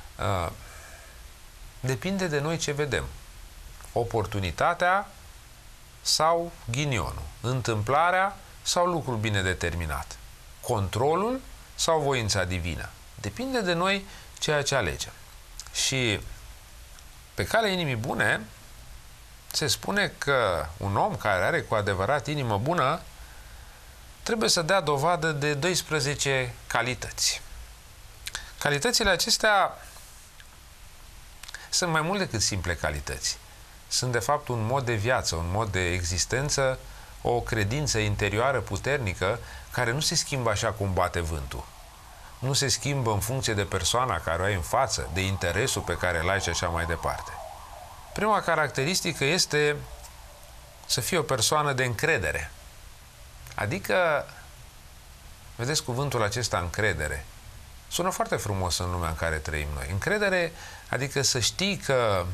depinde de noi ce vedem. Oportunitatea sau ghinionul, întâmplarea sau lucrul bine determinat, controlul sau voința divină. Depinde de noi ceea ce alegem. Și Pe calea inimii bune se spune că un om care are cu adevărat inimă bună trebuie să dea dovadă de 12 calități. Calitățile acestea sunt mai mult decât simple calități. Sunt de fapt un mod de viață, un mod de existență, o credință interioară puternică care nu se schimbă așa cum bate vântul. Nu se schimbă în funcție de persoana care o ai în față, de interesul pe care îl ai și așa mai departe. Prima caracteristică este să fii o persoană de încredere. Adică, vedeți cuvântul acesta, încredere. Sună foarte frumos în lumea în care trăim noi. Încredere, adică să știi că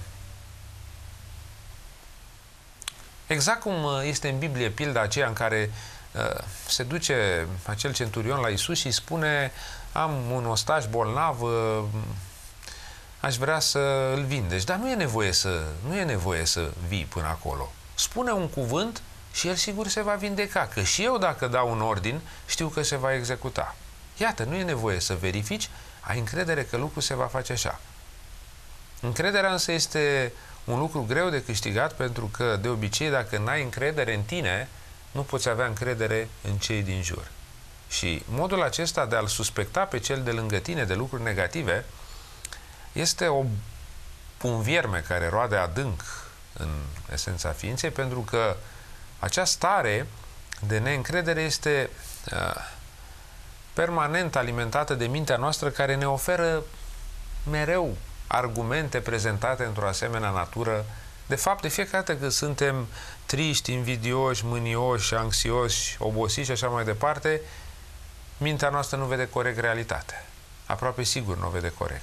exact cum este în Biblie pilda aceea în care se duce acel centurion la Iisus și îi spune: am un ostaș bolnav, aș vrea să îl vindeci, dar nu e nevoie să vii până acolo. Spune un cuvânt și el sigur se va vindeca, că și eu dacă dau un ordin știu că se va executa. Iată, nu e nevoie să verifici, ai încredere că lucrul se va face așa. Încrederea însă este un lucru greu de câștigat, pentru că de obicei dacă n-ai încredere în tine, nu poți avea încredere în cei din jur. Și modul acesta de a-l suspecta pe cel de lângă tine de lucruri negative este un vierme care roade adânc în esența ființei, pentru că acea stare de neîncredere este permanent alimentată de mintea noastră, care ne oferă mereu argumente prezentate într-o asemenea natură. De fapt, de fiecare dată când suntem triști, invidioși, mânioși, anxioși, obosiți și așa mai departe, mintea noastră nu vede corect realitatea. Aproape sigur nu o vede corect.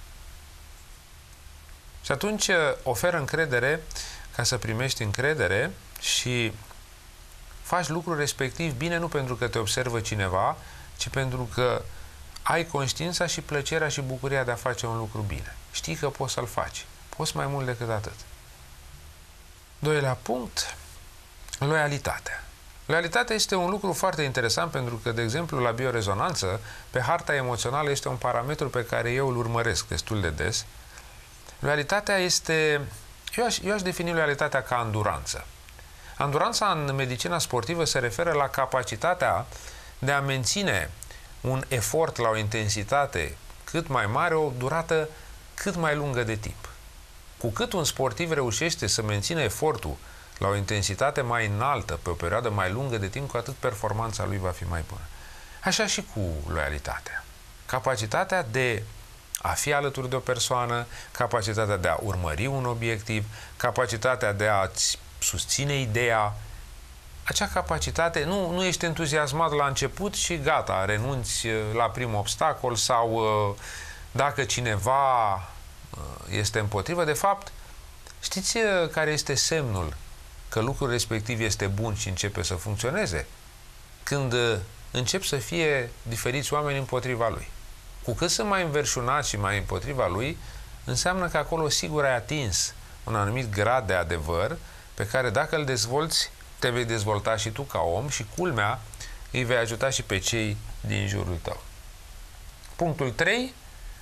Și atunci oferă încredere ca să primești încredere și faci lucrul respectiv bine, nu pentru că te observă cineva, ci pentru că ai conștiința și plăcerea și bucuria de a face un lucru bine. Știi că poți să-l faci. Poți mai mult decât atât. Doilea punct, loialitatea. Loialitatea este un lucru foarte interesant, pentru că, de exemplu, la biorezonanță, pe harta emoțională este un parametru pe care eu îl urmăresc destul de des. Loialitatea este... Eu aș defini loialitatea ca anduranță. Anduranța în medicina sportivă se referă la capacitatea de a menține un efort la o intensitate cât mai mare, o durată cât mai lungă de timp. Cu cât un sportiv reușește să mențină efortul la o intensitate mai înaltă pe o perioadă mai lungă de timp, cu atât performanța lui va fi mai bună. Așa și cu loialitatea. Capacitatea de a fi alături de o persoană, capacitatea de a urmări un obiectiv, capacitatea de a-ți susține ideea. Acea capacitate, nu ești entuziasmat la început și gata, renunți la primul obstacol, sau dacă cineva este împotrivă. De fapt, știți care este semnul că lucrul respectiv este bun și începe să funcționeze? Când încep să fie diferiți oameni împotriva lui. Cu cât sunt mai înverșunați și mai împotriva lui, înseamnă că acolo sigur ai atins un anumit grad de adevăr pe care, dacă îl dezvolți, te vei dezvolta și tu ca om și, culmea, îi vei ajuta și pe cei din jurul tău. Punctul 3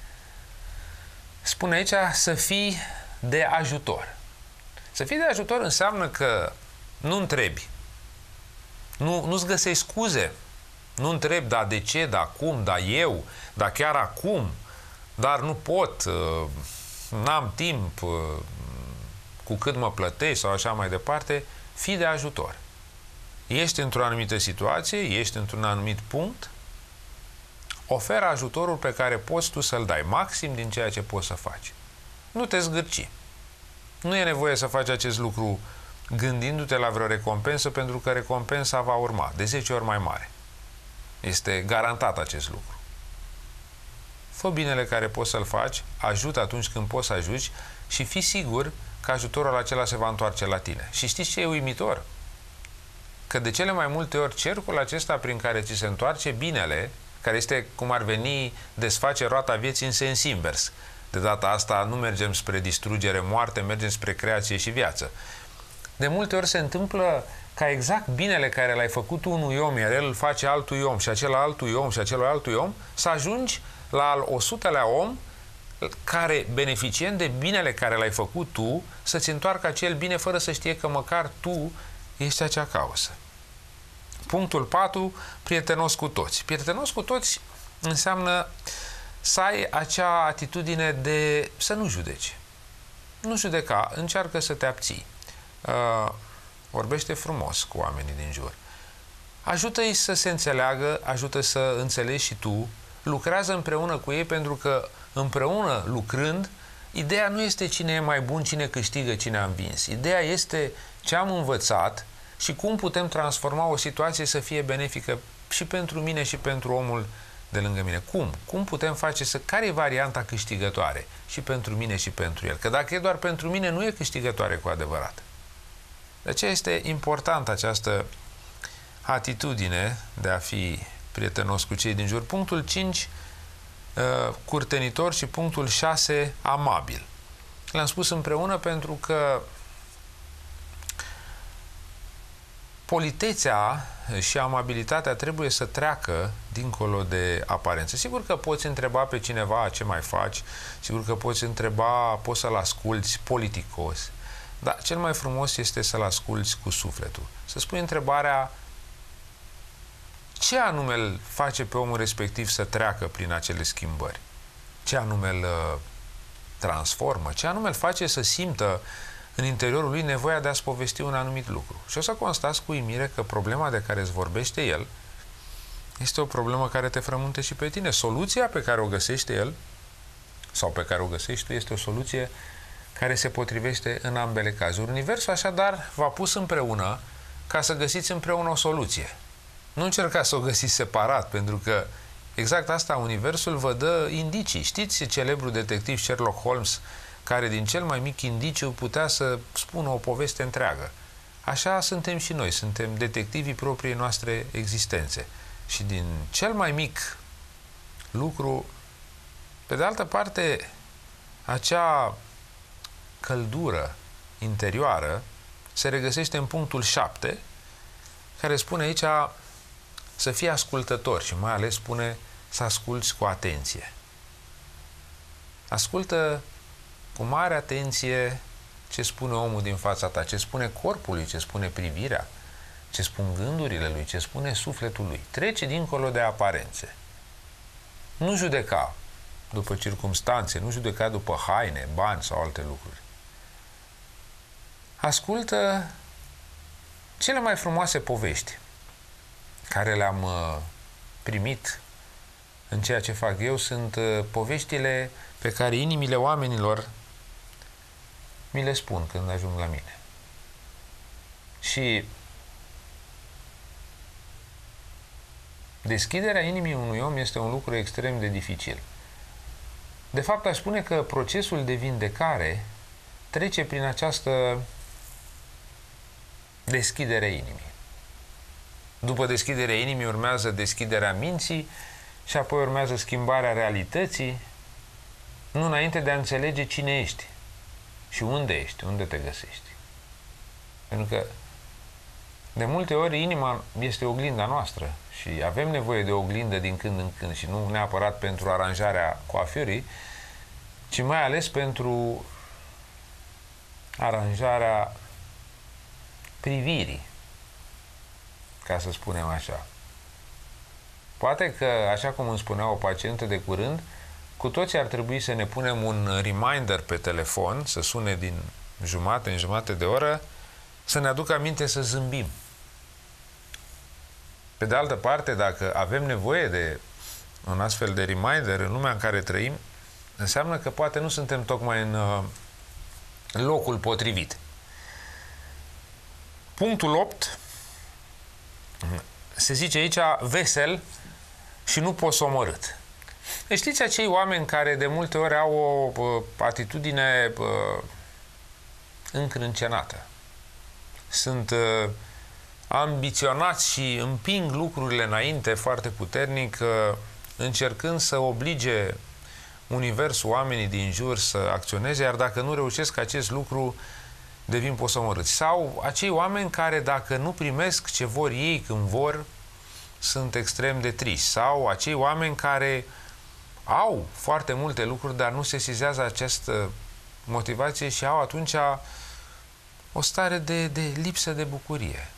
spune aici să fii de ajutor. Să fii de ajutor înseamnă că nu întrebi, nu-ți găsești scuze, nu întrebi, da de ce, da cum, da eu, da chiar acum, dar nu pot, n-am timp, cu cât mă plătești sau așa mai departe. Fii de ajutor. Ești într-o anumită situație, ești într-un anumit punct, oferă ajutorul pe care poți tu să-l dai, maxim din ceea ce poți să faci. Nu te zgârci. Nu e nevoie să faci acest lucru gândindu-te la vreo recompensă, pentru că recompensa va urma de 10 ori mai mare. Este garantat acest lucru. Fă binele care poți să-l faci, ajută atunci când poți să ajuți și fii sigur că ajutorul acela se va întoarce la tine. Și știți ce e uimitor? Că de cele mai multe ori cercul acesta prin care ți se întoarce binele, care este, cum ar veni, desface roata vieții în sens invers. De data asta nu mergem spre distrugere, moarte, mergem spre creație și viață. De multe ori se întâmplă ca exact binele care l-ai făcut unui om, iar el îl face altui om și acela altui om și acela altui om, să ajungi la al 100-lea om care, beneficiind de binele care l-ai făcut tu, să-ți întoarcă acel bine fără să știe că măcar tu ești acea cauză. Punctul 4, prietenos cu toți. Prietenos cu toți înseamnă să ai acea atitudine de să nu judeci. Nu judeca, încearcă să te abții. Vorbește frumos cu oamenii din jur. Ajută-i să se înțeleagă, ajută să înțelegi și tu, lucrează împreună cu ei, pentru că împreună lucrând, ideea nu este cine e mai bun, cine câștigă, cine a învins. Ideea este ce am învățat și cum putem transforma o situație să fie benefică și pentru mine și pentru omul de lângă mine. Cum? Cum putem face care e varianta câștigătoare și pentru mine și pentru el? Că dacă e doar pentru mine, nu e câștigătoare cu adevărat. De aceea este importantă această atitudine de a fi prietenos cu cei din jur. Punctul 5, curtenitor, și punctul 6, amabil. Le-am spus împreună pentru că politețea și amabilitatea trebuie să treacă dincolo de aparență. Sigur că poți întreba pe cineva ce mai faci, sigur că poți întreba, poți să-l asculți politicos, dar cel mai frumos este să-l asculți cu sufletul. Să spui întrebarea: ce anume îl face pe omul respectiv să treacă prin acele schimbări? Ce anume îl transformă? Ce anume îl face să simtă în interiorul lui nevoia de a-ți povesti un anumit lucru? Și o să constați cu uimire că problema de care îți vorbește el este o problemă care te frământă și pe tine. Soluția pe care o găsește el sau pe care o găsești tu este o soluție care se potrivește în ambele cazuri. Universul așadar v-a pus împreună ca să găsiți împreună o soluție. Nu încercați să o găsiți separat, pentru că exact asta Universul vă dă indicii. Știți celebrul detectiv Sherlock Holmes, care din cel mai mic indiciu putea să spună o poveste întreagă? Așa suntem și noi, suntem detectivii propriei noastre existențe. Și din cel mai mic lucru, pe de altă parte, acea căldură interioară se regăsește în punctul 7, care spune aici să fii ascultător și mai ales spune să asculți cu atenție. Ascultă cu mare atenție ce spune omul din fața ta, ce spune corpul lui, ce spune privirea, ce spun gândurile lui, ce spune sufletul lui. Trece dincolo de aparențe. Nu judeca după circumstanțe, nu judeca după haine, bani sau alte lucruri. Ascultă cele mai frumoase povești care le-am primit în ceea ce fac eu. Sunt poveștile pe care inimile oamenilor mi le spun când ajung la mine. Și deschiderea inimii unui om este un lucru extrem de dificil. De fapt, aș spune că procesul de vindecare trece prin această deschidere a inimii. După deschiderea inimii urmează deschiderea minții și apoi urmează schimbarea realității, nu înainte de a înțelege cine ești și unde ești, unde te găsești. Pentru că de multe ori inima este oglinda noastră și avem nevoie de o oglindă din când în când, și nu neapărat pentru aranjarea coafirii, ci mai ales pentru aranjarea privirii, ca să spunem așa. Poate că, așa cum îmi spunea o pacientă de curând, cu toții ar trebui să ne punem un reminder pe telefon, să sune din jumate în jumate de oră, să ne aducă aminte să zâmbim. Pe de altă parte, dacă avem nevoie de un astfel de reminder în lumea în care trăim, înseamnă că poate nu suntem tocmai în locul potrivit. Punctul 8 se zice aici vesel și nu posomorât. Știți acei oameni care de multe ori au o atitudine încrâncenată. Sunt ambiționați și împing lucrurile înainte foarte puternic, încercând să oblige universul, oamenii din jur să acționeze, iar dacă nu reușesc acest lucru, devin posomorâți. Sau acei oameni care, dacă nu primesc ce vor ei când vor, sunt extrem de triști. Sau acei oameni care au foarte multe lucruri, dar nu sesizează această motivație și au atunci o stare de lipsă de bucurie.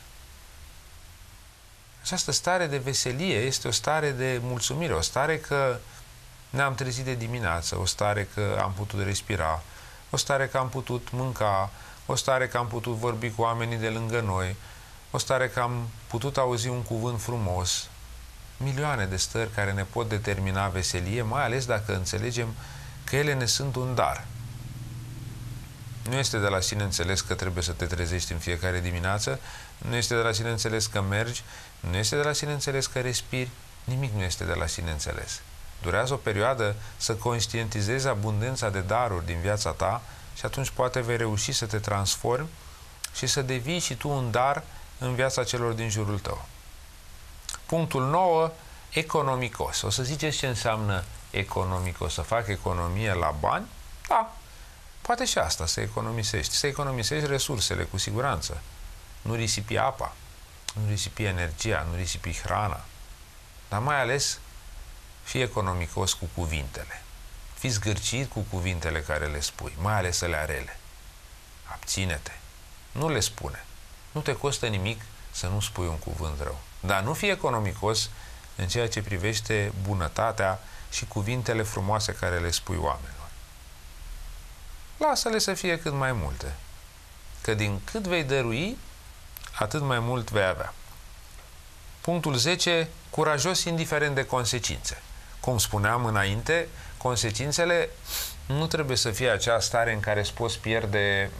Această stare de veselie este o stare de mulțumire, o stare că ne-am trezit de dimineață, o stare că am putut respira, o stare că am putut mânca, o stare că am putut vorbi cu oamenii de lângă noi, o stare că am putut auzi un cuvânt frumos. Milioane de stări care ne pot determina veselie, mai ales dacă înțelegem că ele ne sunt un dar. Nu este de la sine înțeles că trebuie să te trezești în fiecare dimineață, nu este de la sine înțeles că mergi, nu este de la sine înțeles că respiri, nimic nu este de la sine înțeles. Durează o perioadă să conștientizezi abundența de daruri din viața ta și atunci poate vei reuși să te transformi și să devii și tu un dar în viața celor din jurul tău. Punctul 9, economicos. O să ziceți ce înseamnă economicos? Să fac economie la bani? Da, poate și asta, să economisești. Să economisești resursele, cu siguranță. Nu risipi apa, nu risipi energia, nu risipi hrana. Dar mai ales, fii economicos cu cuvintele. Fii zgârcit cu cuvintele care le spui, mai ales ele rele. Abține-te. Nu le spune. Nu te costă nimic să nu spui un cuvânt rău. Dar nu fi economicos în ceea ce privește bunătatea și cuvintele frumoase care le spui oamenilor. Lasă-le să fie cât mai multe. Că din cât vei dărui, atât mai mult vei avea. Punctul 10. Curajos indiferent de consecințe. Cum spuneam înainte, consecințele nu trebuie să fie acea stare în care îți poți pierde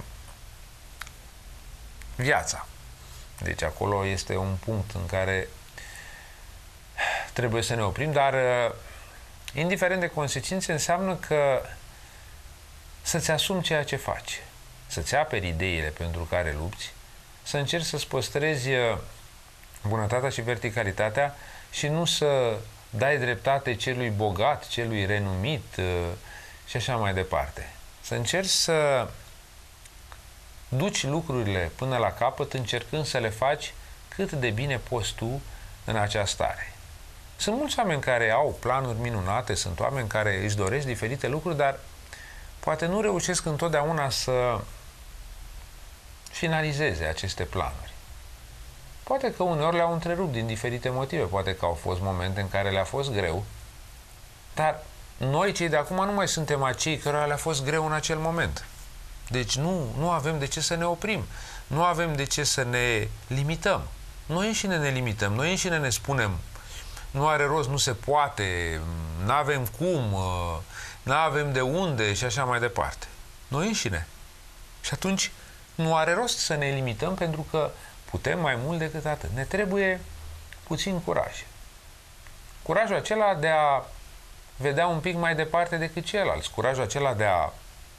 viața. Deci acolo este un punct în care trebuie să ne oprim, dar indiferent de consecințe înseamnă că să-ți asumi ceea ce faci, să-ți aperi ideile pentru care lupți, să încerci să-ți păstrezi bunătatea și verticalitatea și nu să dai dreptate celui bogat, celui renumit și așa mai departe. Să încerci să duci lucrurile până la capăt încercând să le faci cât de bine poți tu în acea stare. Sunt mulți oameni care au planuri minunate, sunt oameni care își doresc diferite lucruri, dar poate nu reușesc întotdeauna să finalizeze aceste planuri. Poate că uneori le-au întrerupt din diferite motive, poate că au fost momente în care le-a fost greu, dar noi cei de acum nu mai suntem acei cărora le-a fost greu în acel moment. Deci nu avem de ce să ne oprim, nu avem de ce să ne limităm. Noi înșine ne limităm, noi înșine ne spunem nu are rost, nu se poate, nu avem cum, nu avem de unde și așa mai departe. Noi înșine. Și atunci nu are rost să ne limităm pentru că putem mai mult decât atât. Ne trebuie puțin curaj. Curajul acela de a vedea un pic mai departe decât ceilalți. Curajul acela de a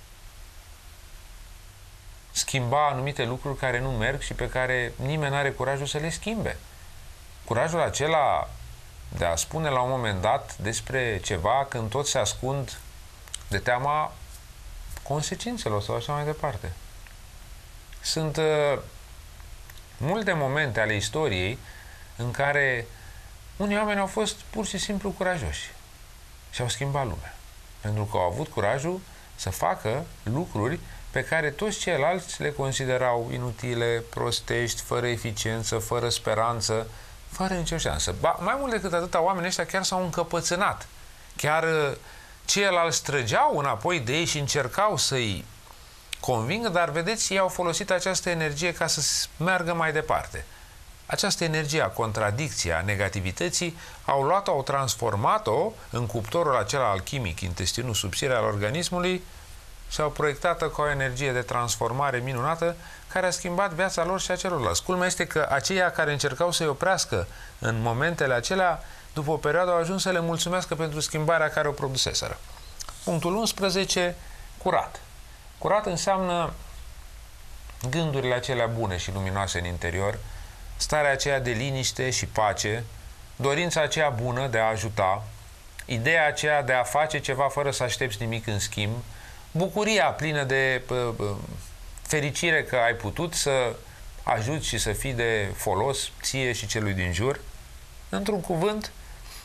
schimba anumite lucruri care nu merg și pe care nimeni nu are curajul să le schimbe. Curajul acela de a spune la un moment dat despre ceva când toți se ascund de teama consecințelor sau așa mai departe. Sunt multe momente ale istoriei în care unii oameni au fost pur și simplu curajoși și au schimbat lumea. Pentru că au avut curajul să facă lucruri pe care toți ceilalți le considerau inutile, prostești, fără eficiență, fără speranță, fără nicio șansă. Ba, mai mult decât atâta, oamenii ăștia chiar s-au încăpățânat. Chiar ceilalți trăgeau înapoi de ei și încercau să-i convingă, dar vedeți, ei au folosit această energie ca să meargă mai departe. Această energie a contradicției, a negativității, au luat-o, au transformat-o în cuptorul acela alchimic, intestinul subțire al organismului, și au proiectat-o ca o energie de transformare minunată care a schimbat viața lor și a celorlalți. Culmea este că aceia care încercau să-i oprească în momentele acelea, după o perioadă au ajuns să le mulțumească pentru schimbarea care o produseseră. Punctul 11. Curat. Curat înseamnă gândurile acelea bune și luminoase în interior, starea aceea de liniște și pace, dorința aceea bună de a ajuta, ideea aceea de a face ceva fără să aștepți nimic în schimb, bucuria plină de fericire că ai putut să ajuți și să fii de folos ție și celui din jur. Într-un cuvânt,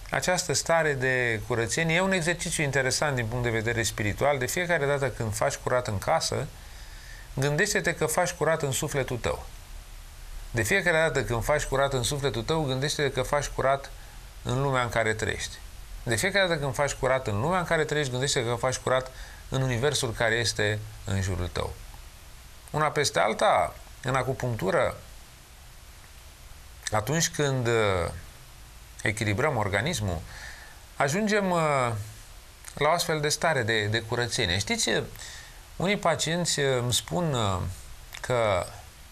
această stare de curățenie e un exercițiu interesant din punct de vedere spiritual. De fiecare dată când faci curat în casă, gândește-te că faci curat în sufletul tău. De fiecare dată când faci curat în sufletul tău, gândește-te că faci curat în lumea în care trăiești. De fiecare dată când faci curat în lumea în care trăiești, gândește-te că faci curat în universul care este în jurul tău. Una peste alta, în acupunctură, atunci când echilibrăm organismul, ajungem la o astfel de stare de curățenie. Știți, unii pacienți îmi spun că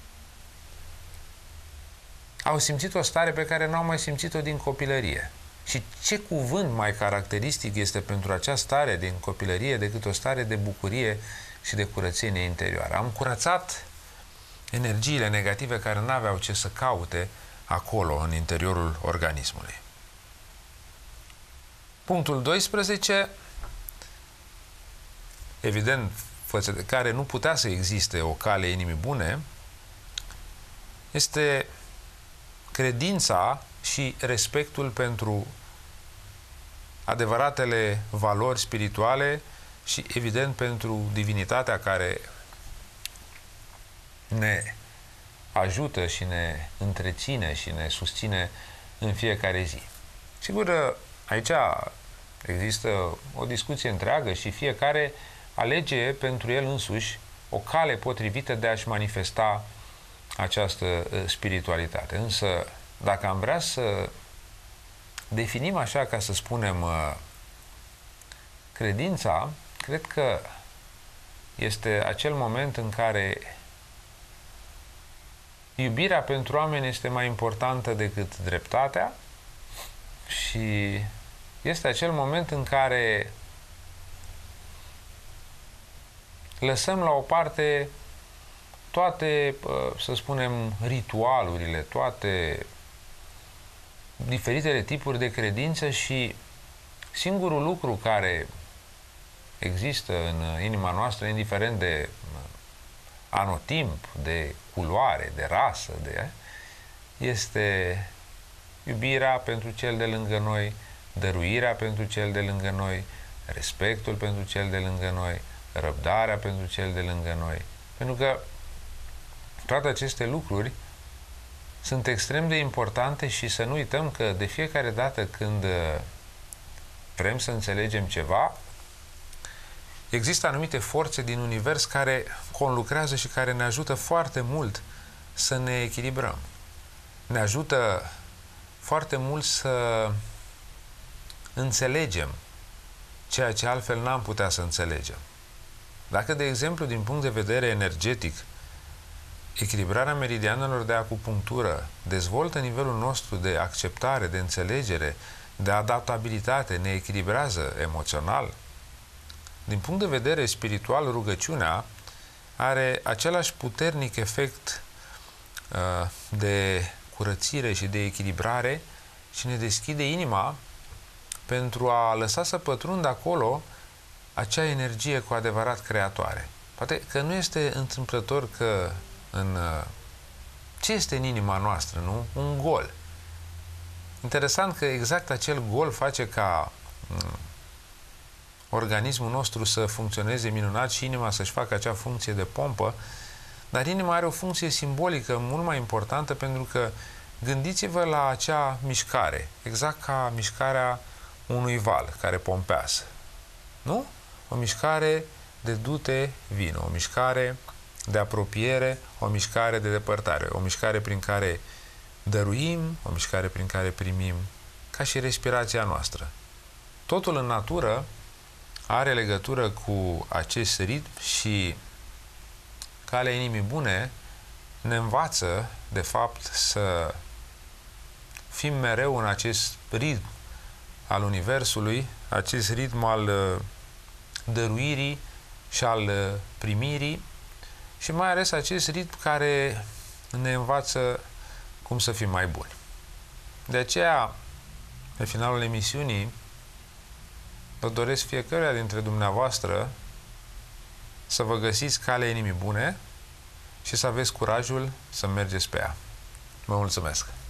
au simțit o stare pe care nu au mai simțit-o din copilărie. Și ce cuvânt mai caracteristic este pentru această stare din copilărie decât o stare de bucurie și de curățenie interioară. Am curățat energiile negative care nu aveau ce să caute acolo, în interiorul organismului. Punctul 12, evident, față de care nu putea să existe o cale inimii bune, este credința și respectul pentru adevăratele valori spirituale și, evident, pentru divinitatea care ne ajută și ne întreține și ne susține în fiecare zi. Sigur, aici există o discuție întreagă și fiecare alege pentru el însuși o cale potrivită de a-și manifesta această spiritualitate. Însă, dacă am vrea să definim așa, ca să spunem, credința, cred că este acel moment în care iubirea pentru oameni este mai importantă decât dreptatea și este acel moment în care lăsăm la o parte toate, să spunem, ritualurile, toate diferitele tipuri de credință și singurul lucru care există în inima noastră, indiferent de anotimp, de culoare, de rasă, este iubirea pentru cel de lângă noi, dăruirea pentru cel de lângă noi, respectul pentru cel de lângă noi, răbdarea pentru cel de lângă noi. Pentru că toate aceste lucruri sunt extrem de importante și să nu uităm că de fiecare dată când vrem să înțelegem ceva, există anumite forțe din univers care conlucrează și care ne ajută foarte mult să ne echilibrăm. Ne ajută foarte mult să înțelegem ceea ce altfel n-am putea să înțelegem. Dacă, de exemplu, din punct de vedere energetic, echilibrarea meridianelor de acupunctură dezvoltă nivelul nostru de acceptare, de înțelegere, de adaptabilitate, ne echilibrează emoțional, din punct de vedere spiritual, rugăciunea are același puternic efect de curățire și de echilibrare și ne deschide inima pentru a lăsa să pătrundă acolo acea energie cu adevărat creatoare. Poate că nu este întâmplător că ce este în inima noastră, nu? Un gol. Interesant că exact acel gol face ca organismul nostru să funcționeze minunat și inima să-și facă acea funcție de pompă, dar inima are o funcție simbolică mult mai importantă, pentru că gândiți-vă la acea mișcare, exact ca mișcarea unui val care pompează. Nu? O mișcare de du-te, vină, o mișcare de apropiere, o mișcare de depărtare, o mișcare prin care dăruim, o mișcare prin care primim, ca și respirația noastră. Totul în natură are legătură cu acest ritm și calea inimii bune ne învață, de fapt, să fim mereu în acest ritm al Universului, acest ritm al dăruirii și al primirii și mai ales acest ritm care ne învață cum să fim mai buni. De aceea, pe finalul emisiunii, vă doresc fiecăruia dintre dumneavoastră să vă găsiți calea inimii bune și să aveți curajul să mergeți pe ea. Vă mulțumesc!